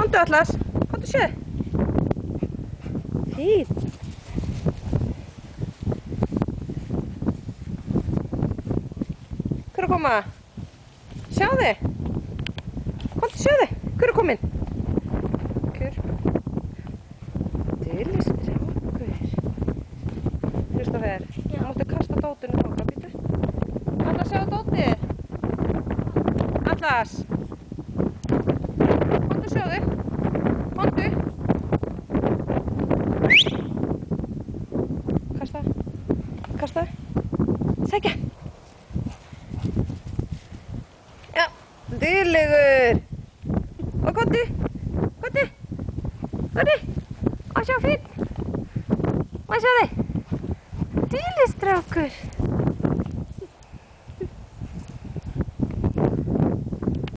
Komdu Atlas, komdu séð. Fín. Hver að koma? Sjáðu. Komdu sjáðu. Hver að komin? Hver? Dýrlistrákur. Kristófer, þú máttu kasta dótinu þangað, býttu. Atlas, sjáðu dótið. Atlas. Komdu sjáðu. Komdu. Kasta. Kasta. Sækja. Já, dýrlegur. Og komdu. Komdu. Komdu. Og sjá fín. Og sjá þig. Dýrlistrákur.